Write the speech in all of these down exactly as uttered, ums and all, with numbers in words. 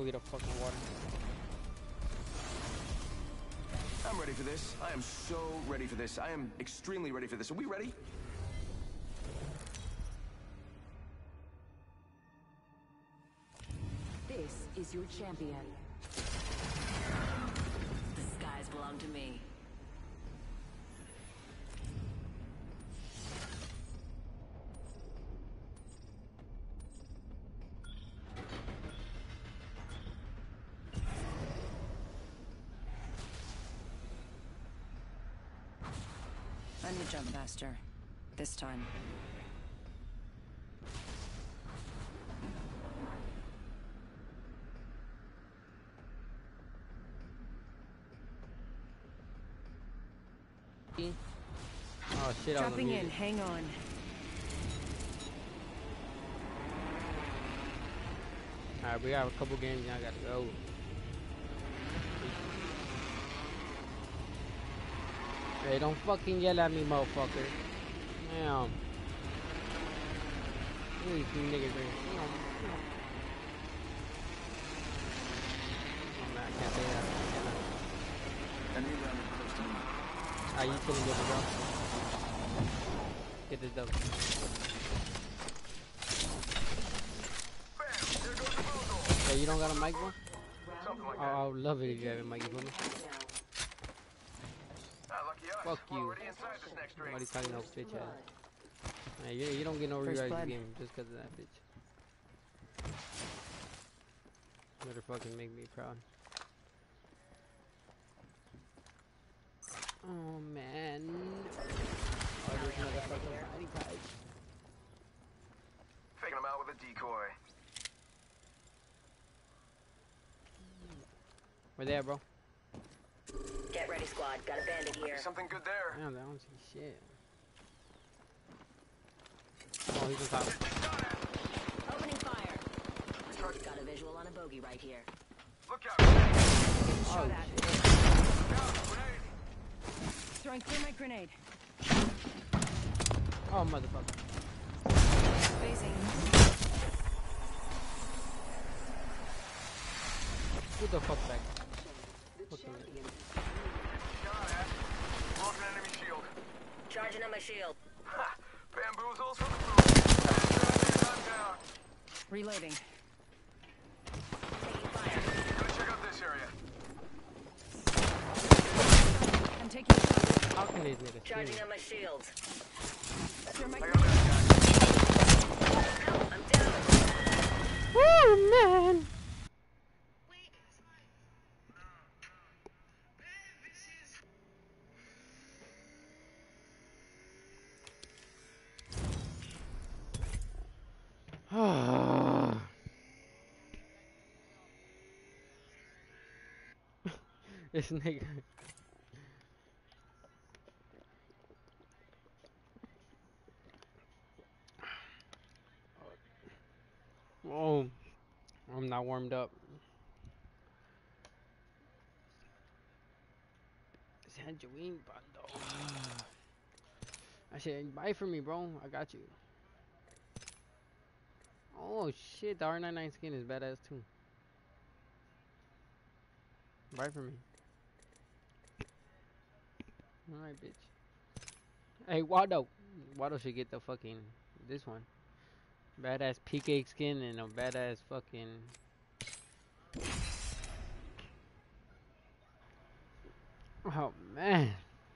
go get a fucking water. I'm ready for this. I am so ready for this. I am extremely ready for this. Are we ready? This is your champion. The skies belong to me. I need to jump faster. This time. Oh shit, Dropping in, hang on. Alright, we got a couple games now, I gotta go. Hey, don't fucking yell at me, motherfucker. Damn. These niggas are... Oh, man, I can't say that. Enemy landed close to me. Ah, you couldn't get it, bro. Get this dope. Hey, you don't got a mic, bro? Something like Oh, I would love it if you had a mic, you feel me? Fuck you. Nobody's talking no bitch ass. Hey, you, you don't get no rewrite this game just because of that bitch. Better fucking make me proud. Oh man. Oh, there's motherfucking mighty guys. Faking him out with a decoy. Where they at, bro? Get ready, squad. Got a bandit here. Something good there. Damn, I don't see shit. Oh, he's on top. Opening fire. Got a visual on a bogey right here. Look out. Oh, shit. Throwing thermite grenade. Oh, motherfucker. Facing. Get the fuck back. Broken enemy shield. Charging on my shield. Ha! Bamboozles for the food. Down. Reloading. Taking fire. Gonna check out this area. I'm taking shots. How can these niggas see Charging me? on my shield. Thermite I got grenade. that Ow, I'm down. Oh, man. This nigga. Oh, I'm not warmed up. Sanjuine bundle. I said, buy for me, bro. I got you. Oh shit, the R ninety-nine skin is badass too. Buy for me. Alright, bitch. Hey, Wado. Wado should get the fucking this one. Badass P K skin and a badass fucking. Oh man.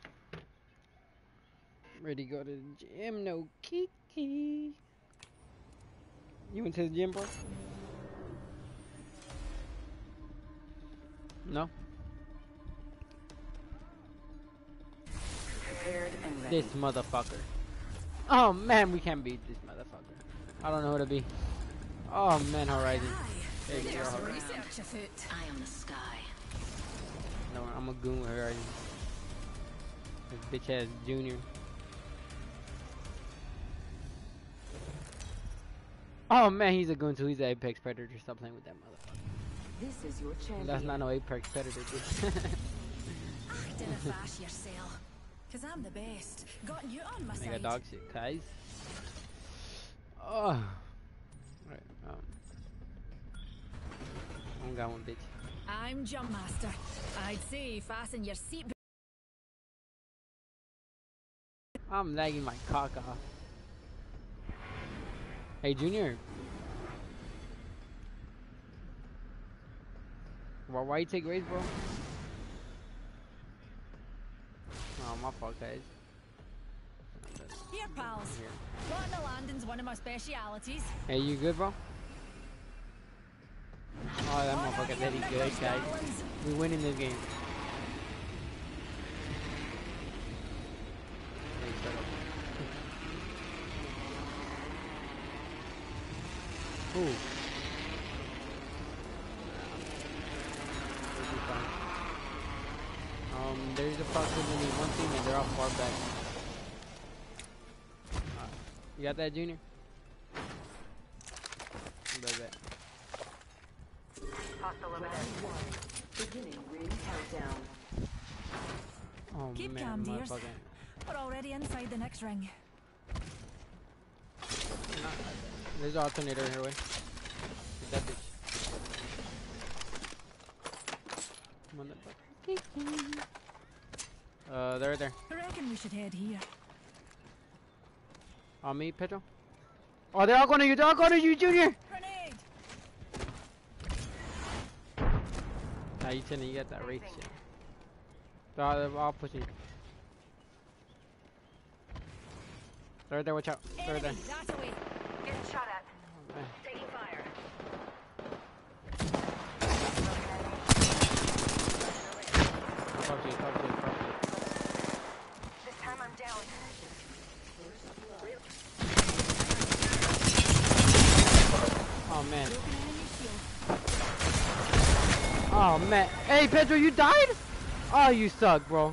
Ready to go to the gym? No Kiki. You went to the gym, bro? No. Prepared and ready. This motherfucker. Oh man, we can't beat this motherfucker. I don't know who to be. Oh man, Horizon. There you go, Horizon. Research afoot. I am the sky. No, I'm a goon with Horizon. This bitch ass Junior. Oh man, he's a goon too. He's an Apex Predator. Stop playing with that motherfucker. This is your champion. That's not no Apex Predator, bitch. Act in a fash yourself. Cause I'm the best. Got you on my Nigga side. dog shit, guys. Oh. Right, um. Oh got one, bitch. I'm Jump Master. I'd say fasten your seat. I'm lagging my cock off. Hey, Junior. Why, why you take race, bro? Oh, my fault, guys. Here, pals. Here. Plotting the landing's one of my specialities. Hey, you good, bro? Oh, that motherfucker said he's good, guys. We winning this game. Hey, shut up. Ooh. Um, there's approximately one team and they're all far back. Uh, you got that, Junior? About that. Hostile over there. Beginning ring countdown. Oh Keep man, calm, dears. motherfucker. We're already inside the next ring. Not- There's an alternator here, way. Get that bitch. Motherfucker. Uh, they're right there. I reckon we should head here. On me, Pedro. Oh, they're all going to you. They're all going to you, Junior. Grenade! Nah, you telling you got that race shit. They're all, they're all pushing you. They're right there. Watch out. They're right there. Enemy, that away. Getting shot at. Oh, man. Taking fire. Talk to you. Talk to you. Talk to you. This time I'm down. Oh man. Oh man. Hey Pedro, you died? Oh, you suck, bro.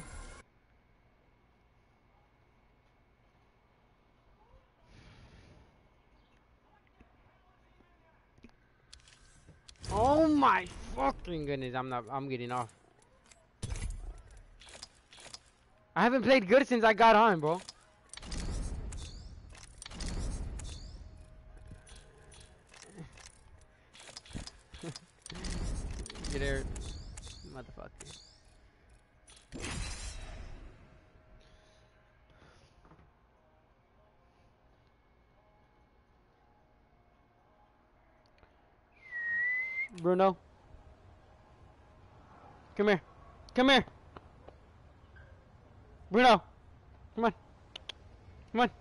Oh my fucking goodness, I'm not I'm getting off. I haven't played good since I got on, bro. Get there, motherfucker. Bruno, come here, come here. Bruno, come on, come on.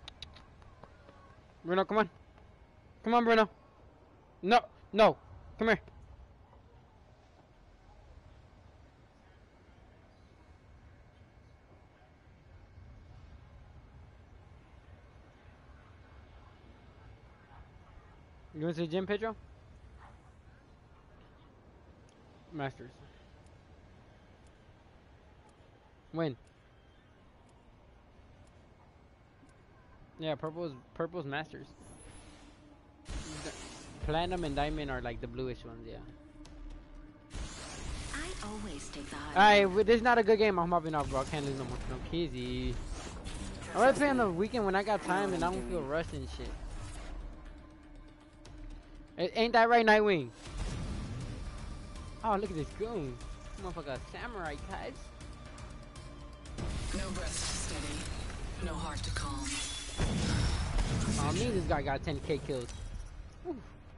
Bruno, come on, come on, Bruno. No, no, come here. You want to the gym, Pedro? Masters. When? Yeah, purple's purple's Masters. The platinum and diamond are like the bluish ones, yeah. I always take the high. Alright, this is not a good game. I'm mopping off, bro. I can't lose no more. No kizzy. I already play on the weekend when I got time and I don't feel rushed and shit. A- Ain't that right, Nightwing? Oh, look at this goon. Motherfucker, samurai, guys. No breath to steady, no heart to calm. Oh, me, this guy got ten K kills. Whew.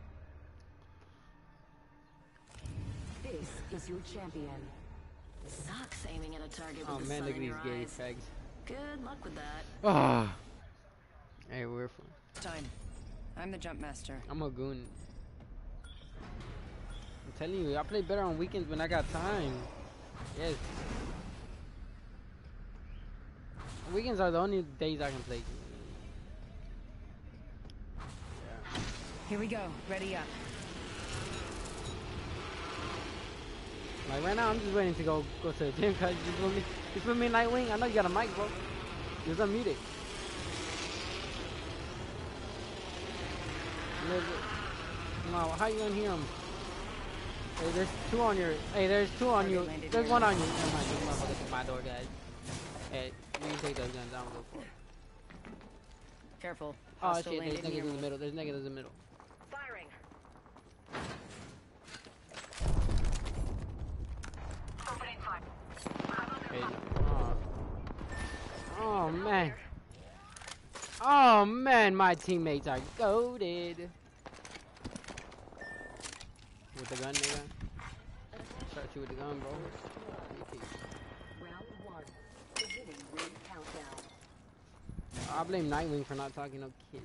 This is your champion. Sucks aiming at a target with Oh the man, sun look at in these your gay eyes. fags. Good luck with that. Ah. Hey, we're from. Time. I'm the jump master. I'm a goon. I'm telling you, I play better on weekends when I got time. Yes. Weekends are the only days I can play. Yeah. Here we go. Ready up. Like right now, I'm just waiting to go go to the gym. Cause you feel me? You feel me, Nightwing? I know you got a mic, bro. Just unmute it. Look, no, how you gonna hear him? Hey, there's two on your. Hey, there's two on you. There's one on you. Never mind, this motherfucker's at my door, guys. Hey, you can take those guns. I don't go for it. Careful. Oh Hostile shit, there's landed niggas near in the me. middle. There's niggas in the middle. Firing. man, my teammates are goated. With the gun, nigga. Start you with the gun, bro. Round one. Beginning ring countdown. I blame Nightwing for not talking no kids.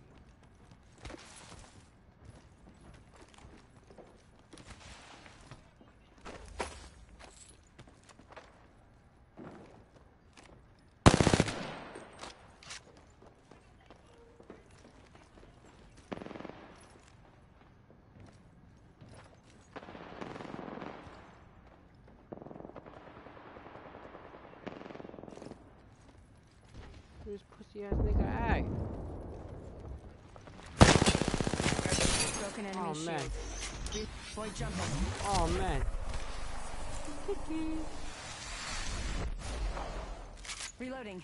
Where's pussy ass nigga at? Broken enemy Oh man. shield. Boy jumping. Oh man. Reloading.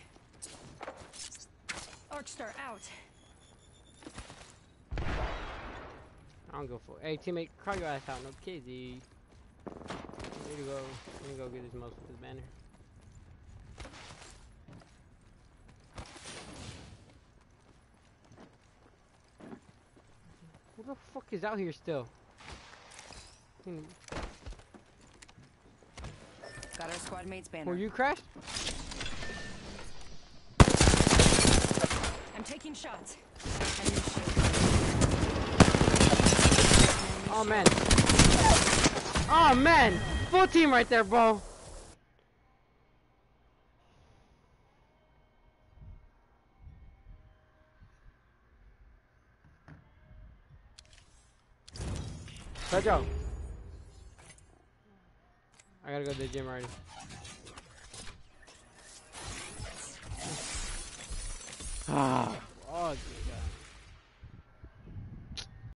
Arcstar out. I don't go for it. Hey teammate, cry your ass out, no kizzy. There you go. Let me go get this most of this banner. Who the fuck is out here still? Hmm. Got our squad mate's banner. Were you crashed? I'm taking shots. Enemy shield. Oh man. Oh man. Full team right there, bro. Pedro. I gotta go to the gym already. Ah. Oh, God.